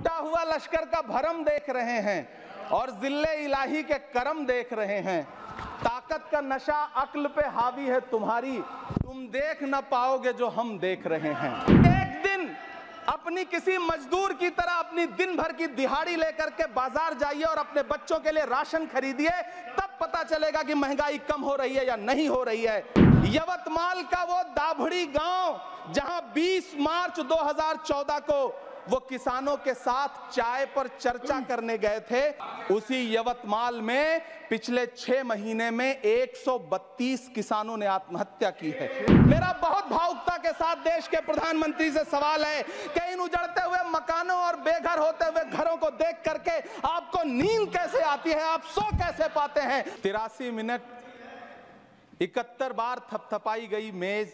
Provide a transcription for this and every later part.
टूटा हुआ लश्कर का भरम देख रहे हैं और जिल्ले इलाही के करम देख रहे हैं। ताकत का नशा अक्ल पे हावी है तुम्हारी, तुम देख न पाओगे जो हम देख रहे हैं। एक दिन अपनी किसी मजदूर की तरह अपनी दिन भर की दिहाड़ी लेकर के बाजार जाइए और अपने बच्चों के लिए राशन खरीदिए, तब पता चलेगा कि महंगाई कम हो रही है या नहीं हो रही है। यवतमाल का वो दाभड़ी गांव जहां 20 मार्च 2014 को वो किसानों के साथ चाय पर चर्चा करने गए थे, उसी यवतमाल में पिछले 6 महीने में 132 किसानों ने आत्महत्या की है। मेरा बहुत भावुकता के साथ देश के प्रधानमंत्री से सवाल है कि इन उजड़ते हुए मकानों और बेघर होते हुए घरों को देख करके आपको नींद कैसे आती है, आप सो कैसे पाते हैं। 83 मिनट 71 बार थपथपाई गई मेज,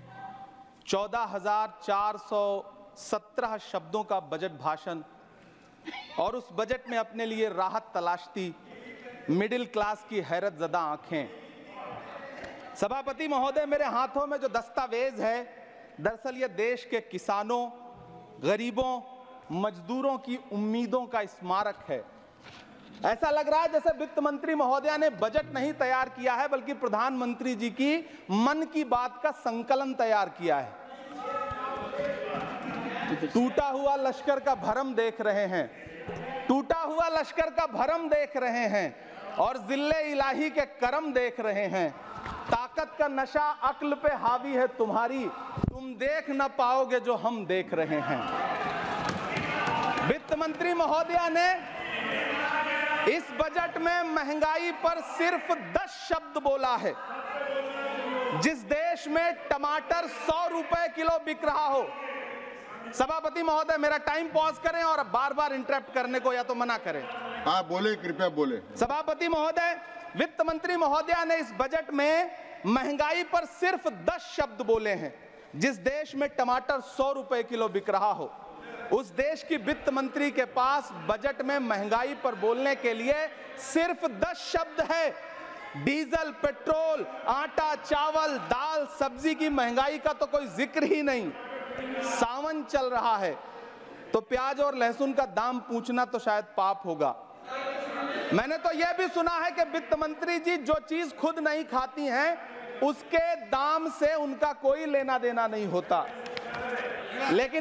14,417 शब्दों का बजट भाषण और उस बजट में अपने लिए राहत तलाशती मिडिल क्लास की हैरतजदा आंखें। सभापति महोदय, मेरे हाथों में जो दस्तावेज है, दरअसल ये देश के किसानों, गरीबों, मजदूरों की उम्मीदों का स्मारक है। ऐसा लग रहा है जैसे वित्त मंत्री महोदया ने बजट नहीं तैयार किया है, बल्कि प्रधानमंत्री जी की मन की बात का संकलन तैयार किया है। टूटा हुआ लश्कर का भरम देख रहे हैं, टूटा हुआ लश्कर का भरम देख रहे हैं और जिल्ले इलाही के करम देख रहे हैं। ताकत का नशा अक्ल पे हावी है तुम्हारी, तुम देख न पाओगे जो हम देख रहे हैं। वित्त मंत्री महोदया ने इस बजट में महंगाई पर सिर्फ 10 शब्द बोला है। जिस देश में टमाटर 100 रुपए किलो बिक रहा हो, सभापति महोदय मेरा टाइम पॉज करें और बार बार इंटरप्ट करने को या तो मना करें। हाँ बोले, कृपया बोले। सभापति महोदय, वित्त मंत्री महोदया ने इस बजट में महंगाई पर सिर्फ 10 शब्द बोले हैं। जिस देश में टमाटर 100 रुपए किलो बिक रहा हो, उस देश की वित्त मंत्री के पास बजट में महंगाई पर बोलने के लिए सिर्फ 10 शब्द है। डीजल, पेट्रोल, आटा, चावल, दाल, सब्जी की महंगाई का तो कोई जिक्र ही नहीं। सावन चल रहा है तो प्याज और लहसुन का दाम पूछना तो शायद पाप होगा। मैंने तो यह भी सुना है कि वित्त मंत्री जी जो चीज खुद नहीं खाती हैं, उसके दाम से उनका कोई लेना देना नहीं होता। लेकिन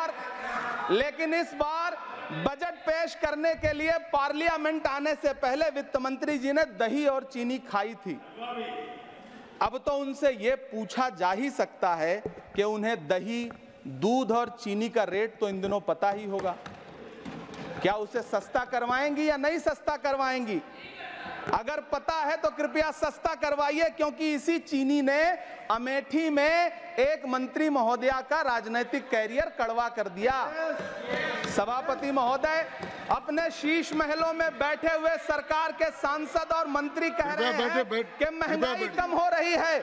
इस बार बजट पेश करने के लिए पार्लियामेंट आने से पहले वित्त मंत्री जी ने दही और चीनी खाई थी। अब तो उनसे यह पूछा जा ही सकता है कि उन्हें दही, दूध और चीनी का रेट तो इन दिनों पता ही होगा। क्या उसे सस्ता करवाएंगी या नहीं सस्ता करवाएंगी? अगर पता है तो कृपया सस्ता करवाइए, क्योंकि इसी चीनी ने अमेठी में एक मंत्री महोदया का राजनीतिक कैरियर कड़वा कर दिया। सभापति महोदय, अपने शीश महलों में बैठे हुए सरकार के सांसद और मंत्री कह रहे हैं कि महंगाई कम हो रही है।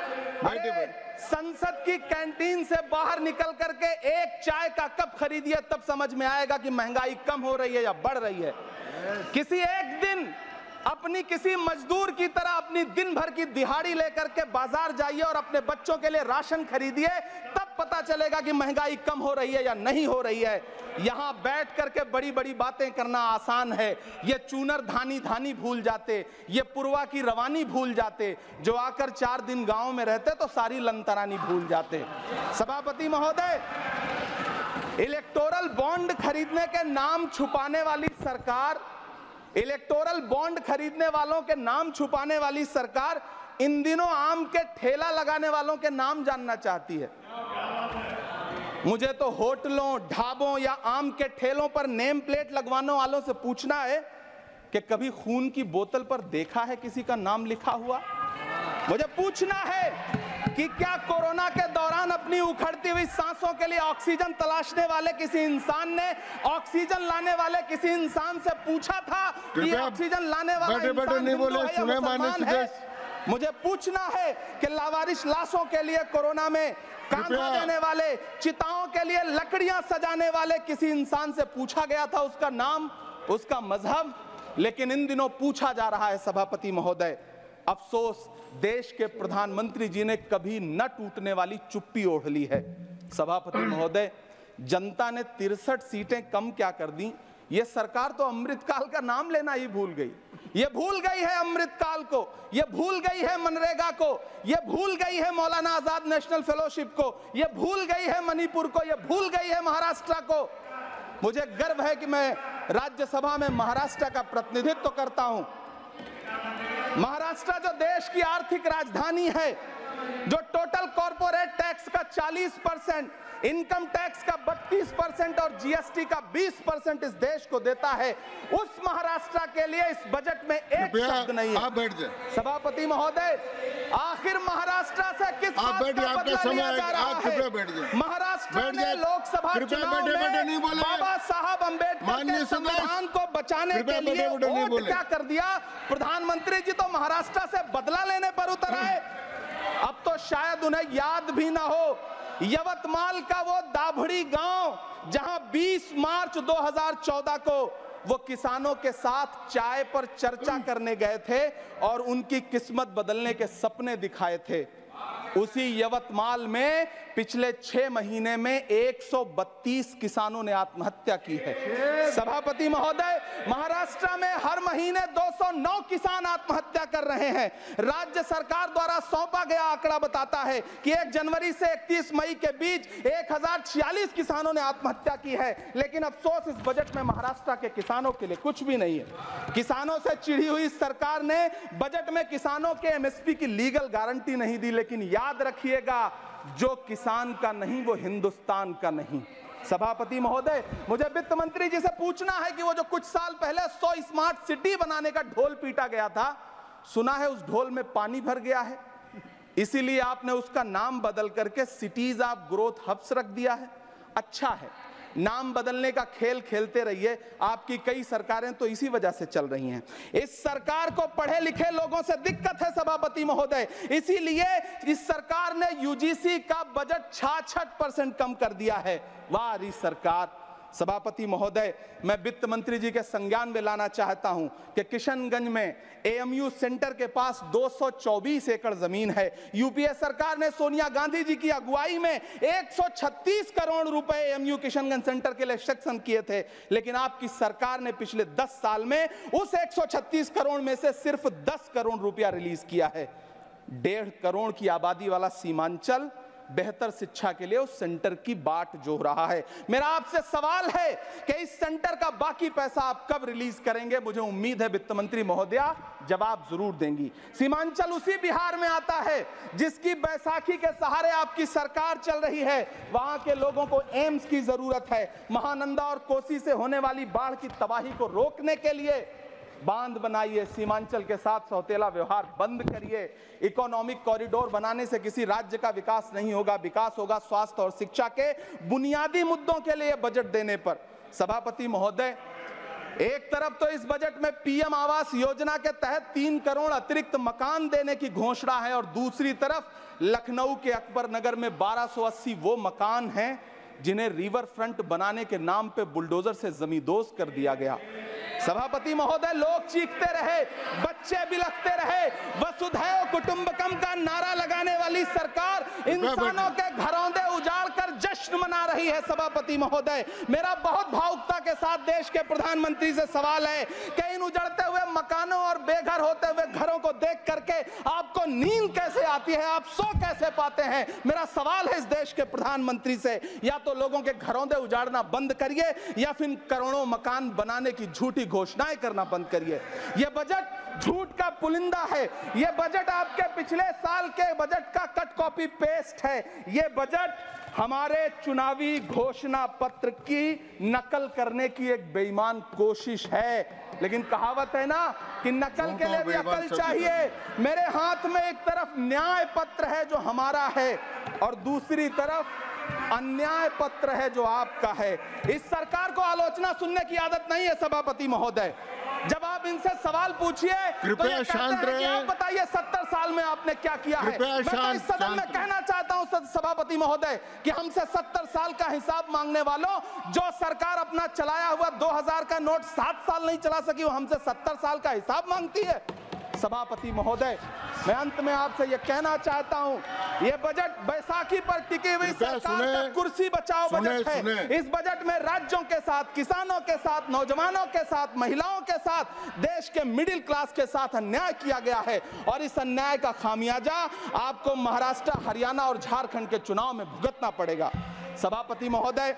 संसद की कैंटीन से बाहर निकल करके एक चाय का कप खरीदिए, तब समझ में आएगा कि महंगाई कम हो रही है या बढ़ रही है। किसी एक दिन अपनी किसी मजदूर की तरह अपनी दिन भर की दिहाड़ी लेकर के बाजार जाइए और अपने बच्चों के लिए राशन खरीदिए, तब पता चलेगा कि महंगाई कम हो रही है या नहीं हो रही है। यहां बैठ करके बड़ी बड़ी बातें करना आसान है। ये चूनर धानी धानी भूल जाते, ये पुरवा की रवानी भूल जाते, जो आकर 4 दिन गांव में रहते तो सारी लंतरानी भूल जाते। सभापति महोदय, इलेक्टोरल बॉन्ड खरीदने के नाम छुपाने वाली सरकार, इलेक्टोरल बॉन्ड खरीदने वालों के नाम छुपाने वाली सरकार इन दिनों आम के ठेला लगाने वालों के नाम जानना चाहती है। मुझे तो होटलों, ढाबों या आम के ठेलों पर नेम प्लेट लगवाने वालों से पूछना है कि कभी खून की बोतल पर देखा है किसी का नाम लिखा हुआ? मुझे पूछना है कि क्या कोरोना के दौरान अपनी उखड़ती हुई सांसों के लिए ऑक्सीजन तलाशने वाले किसी इंसान ने ऑक्सीजन लाने वाले किसी इंसान से पूछा था कि ऑक्सीजन लाने वाला इंसान हिंदू है या मुसलमान है? मुझे पूछना है कि लावारिश लाशों के लिए कोरोना में कांधा देने वाले, चिताओं के लिए लकड़ियां सजाने वाले किसी इंसान से पूछा गया था उसका नाम, उसका मजहब? लेकिन इन दिनों पूछा जा रहा है। सभापति महोदय, अफसोस देश के प्रधानमंत्री जी ने कभी न टूटने वाली चुप्पी ओढ़ ली है। सभापति महोदय, जनता ने 63 सीटें कम क्या कर दी। ये सरकार तो अमृतकाल का नाम लेना ही भूल गई। ये भूल गई है अमृतकाल को, ये भूल गई है मनरेगा को, ये भूल गई है मौलाना आजाद नेशनल फेलोशिप को, ये भूल गई है मणिपुर को, ये भूल गई है महाराष्ट्र को। मुझे गर्व है कि मैं राज्यसभा में महाराष्ट्र का प्रतिनिधित्व करता हूं। महाराष्ट्र जो देश की आर्थिक राजधानी है, जो टोटल कॉर्पोरेट टैक्स का 40%, इनकम टैक्स का 32% और जीएसटी का 20% इस देश को देता है, उस महाराष्ट्र के लिए इस बजट में एक शब्द नहीं है। आप बैठ जाए। सभापति महोदय, आखिर महाराष्ट्र से किस बात का बदला लिया जा रहा है? महाराष्ट्र में लोकसभा चुनाव में बाबा साहब अम्बेडकर के संविधान को बचाने के लिए वोट क्या कर दिया? प्रधानमंत्री जी तो महाराष्ट्र से बदला लेने पर उतर आए। अब तो शायद उन्हें याद भी ना हो यवतमाल का वो दाभड़ी गांव जहां 20 मार्च 2014 को वो किसानों के साथ चाय पर चर्चा करने गए थे और उनकी किस्मत बदलने के सपने दिखाए थे। उसी यवतमाल में पिछले 6 महीने में 132 किसानों ने आत्महत्या की है। सभापति महोदय, महाराष्ट्र में हर महीने 209 किसान आत्महत्या कर रहे हैं। राज्य सरकार द्वारा सौंपा गया आंकड़ा बताता है कि 1 जनवरी से 31 मई के बीच 1046 किसानों ने आत्महत्या की है। लेकिन अफसोस, इस बजट में महाराष्ट्र के किसानों के लिए कुछ भी नहीं है। किसानों से चिढ़ी हुई सरकार ने बजट में किसानों के एमएसपी की लीगल गारंटी नहीं दी। लेकिन याद रखिएगा, जो किसान का नहीं वो हिंदुस्तान का नहीं। सभापति महोदय, मुझे वित्त मंत्री जी से पूछना है कि वो जो कुछ साल पहले 100 स्मार्ट सिटी बनाने का ढोल पीटा गया था, सुना है उस ढोल में पानी भर गया है, इसीलिए आपने उसका नाम बदल करके सिटीज ऑफ ग्रोथ हब्स रख दिया है। अच्छा है, नाम बदलने का खेल खेलते रहिए। आपकी कई सरकारें तो इसी वजह से चल रही हैं। इस सरकार को पढ़े लिखे लोगों से दिक्कत है सभापति महोदय, इसीलिए इस सरकार ने यूजीसी का बजट 66% कम कर दिया है। वाह री सरकार। सभापति महोदय, मैं वित्त मंत्री जी के संज्ञान में लाना चाहता हूं कि किशनगंज में एएमयू सेंटर के पास 224 एकड़ जमीन है। यूपीए सरकार ने सोनिया गांधी जी की अगुवाई में 136 करोड़ रुपए एएमयू किशनगंज सेंटर के लिए सेक्शन किए थे। लेकिन आपकी सरकार ने पिछले 10 साल में उस 136 करोड़ में से सिर्फ 10 करोड़ रुपया रिलीज किया है। 1.5 करोड़ की आबादी वाला सीमांचल बेहतर शिक्षा के लिए उस सेंटर की बाट जोह रहा है। मेरा आपसे सवाल है कि इस सेंटर का बाकी पैसा आप कब रिलीज करेंगे? मुझे उम्मीद है वित्त मंत्री महोदया जवाब जरूर देंगी। सीमांचल उसी बिहार में आता है जिसकी बैसाखी के सहारे आपकी सरकार चल रही है। वहां के लोगों को एम्स की जरूरत है। महानंदा और कोसी से होने वाली बाढ़ की तबाही को रोकने के लिए बांध बनाइए, सीमांचल के साथ सौतेला व्यवहार बंद करिए। इकोनॉमिक कॉरिडोर बनाने से किसी राज्य का विकास नहीं होगा, विकास होगा स्वास्थ्य और शिक्षा के बुनियादी मुद्दों के लिए बजट देने पर। सभापति महोदय, एक तरफ तो इस बजट में पीएम आवास योजना के तहत 3 करोड़ अतिरिक्त मकान देने की घोषणा है और दूसरी तरफ लखनऊ के अकबर नगर में 1280 वो मकान हैं जिन्हें रिवर फ्रंट बनाने के नाम पे बुलडोजर से जमींदोज कर दिया गया। सभापति महोदय, लोग चीखते रहे, बच्चे बिलखते रहे, वसुधैव कुटुंबकम का नारा लगाने वाली सरकार इंसानों के घरौंदे उजाड़ कर जश्न मना रही है। सभापति महोदय, मेरा बहुत भावुकता के साथ देश के प्रधानमंत्री से सवाल है कि इन उजड़ते हुए मकानों और बेघर होते हुए घरों को देख करके आपको नींद कैसे आती है, आप सो कैसे पाते हैं? मेरा सवाल है इस देश के प्रधानमंत्री से, या तो लोगों के घरौंदे उजाड़ना बंद करिए या फिर करोड़ों मकान बनाने की झूठी घोषणाएं करना बंद करिए। यह बजट झूठ का पुलिंदा है। यह बजट आपके पिछले साल के बजट का कट कॉपी पेस्ट है। यह बजट हमारे चुनावी घोषणा पत्र की नकल करने की एक बेईमान कोशिश है। लेकिन कहावत है ना कि नकल के लिए भी अकल चाहिए। मेरे हाथ में एक तरफ न्याय पत्र है जो हमारा है और दूसरी तरफ अन्याय पत्र है जो आपका है। इस सरकार को आलोचना सुनने की आदत नहीं है सभापति महोदय। जब आप इनसे सवाल पूछिए तो ये कहते हैं कि आप बताइए 70 साल में आपने क्या किया है। मैं तो इस सदन में कहना चाहता हूं सभापति महोदय कि हमसे 70 साल का हिसाब मांगने वालों, जो सरकार अपना चलाया हुआ 2000 का नोट 7 साल नहीं चला सकी, वो हमसे 70 साल का हिसाब मांगती है। सभापति महोदय, मैं अंत में आपसे यह कहना चाहता हूं, यह बजट बैसाखी पर टिकी हुई सरकार का कुर्सी बचाओ बजट है। इस बजट में राज्यों के साथ, किसानों के साथ, नौजवानों के साथ, महिलाओं के साथ, देश के मिडिल क्लास के साथ अन्याय किया गया है और इस अन्याय का खामियाजा आपको महाराष्ट्र, हरियाणा और झारखंड के चुनाव में भुगतना पड़ेगा। सभापति महोदय,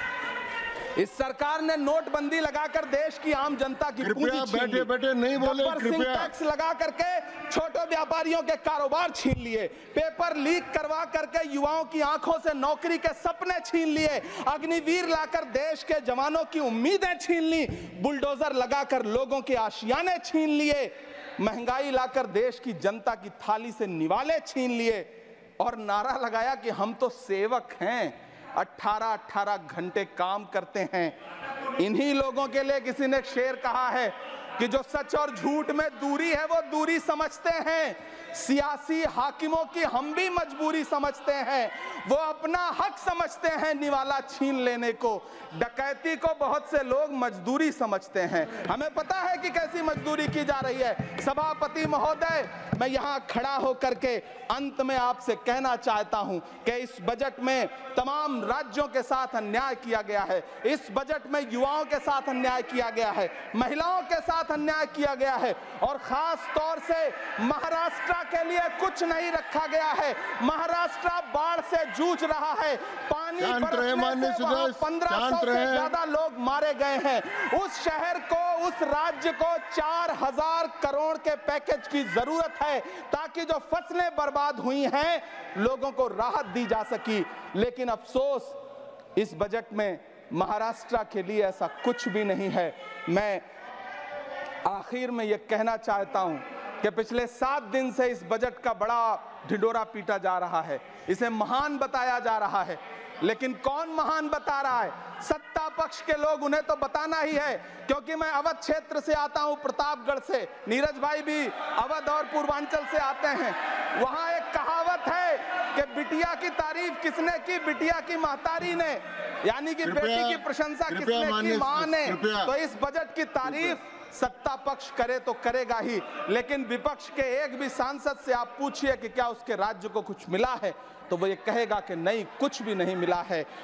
इस सरकार ने नोटबंदी लगाकर देश की आम जनता की पूंजी छीन ली। बैठे नहीं बोले, कृपया टैक्स लगा करके छोटे व्यापारियों के कारोबार छीन लिए, पेपर लीक करवा करके युवाओं की आंखों से नौकरी के सपने छीन लिए, अग्निवीर लाकर देश के जवानों की उम्मीदें छीन ली, बुलडोजर लगाकर लोगों के आशियाने छीन लिए, महंगाई लाकर देश की जनता की थाली से निवाले छीन लिए और नारा लगाया कि हम तो सेवक हैं, 18-18 घंटे काम करते हैं। इन्हीं लोगों के लिए किसी ने शेर कहा है कि जो सच और झूठ में दूरी है वो दूरी समझते हैं, सियासी हाकिमों की हम भी मजबूरी समझते हैं, वो अपना हक समझते हैं निवाला छीन लेने को, डकैती को बहुत से लोग मजदूरी समझते हैं। हमें पता है कि कैसी मजदूरी की जा रही है। सभापति महोदय, मैं यहाँ खड़ा होकर के अंत में आपसे कहना चाहता हूँ कि इस बजट में तमाम राज्यों के साथ अन्याय किया गया है, इस बजट में युवाओं के साथ अन्याय किया गया है, महिलाओं के साथ अन्याय किया गया है और खास तौर से महाराष्ट्र के लिए कुछ नहीं रखा गया है। महाराष्ट्र बाढ़ से जूझ रहा है, पानी बरसने से वहां 1500 से ज्यादा लोग मारे गए हैं। उस शहर को, उस राज्य को 4000 करोड़ के पैकेज की जरूरत है ताकि जो फसलें बर्बाद हुई हैं लोगों को राहत दी जा सकी। लेकिन अफसोस, इस बजट में महाराष्ट्र के लिए ऐसा कुछ भी नहीं है। मैं आखिर में यह कहना चाहता हूं कि पिछले 7 दिन से इस बजट का बड़ा ढिंढोरा पीटा जा रहा है, इसे महान बताया जा रहा है, लेकिन कौन महान बता रहा है? सत्ता पक्ष के लोग, उन्हें तो बताना ही है, क्योंकि मैं अवध क्षेत्र से आता हूं, प्रतापगढ़ से, नीरज भाई भी अवध और पूर्वांचल से आते हैं। वहां एक कहावत है कि बिटिया की तारीफ किसने की? बिटिया की महतारी ने, यानी कि बेटी की प्रशंसा किसने की? मां ने। तो इस बजट की तारीफ सत्ता पक्ष करे तो करेगा ही, लेकिन विपक्ष के एक भी सांसद से आप पूछिए कि क्या उसके राज्य को कुछ मिला है, तो वो ये कहेगा कि नहीं, कुछ भी नहीं मिला है।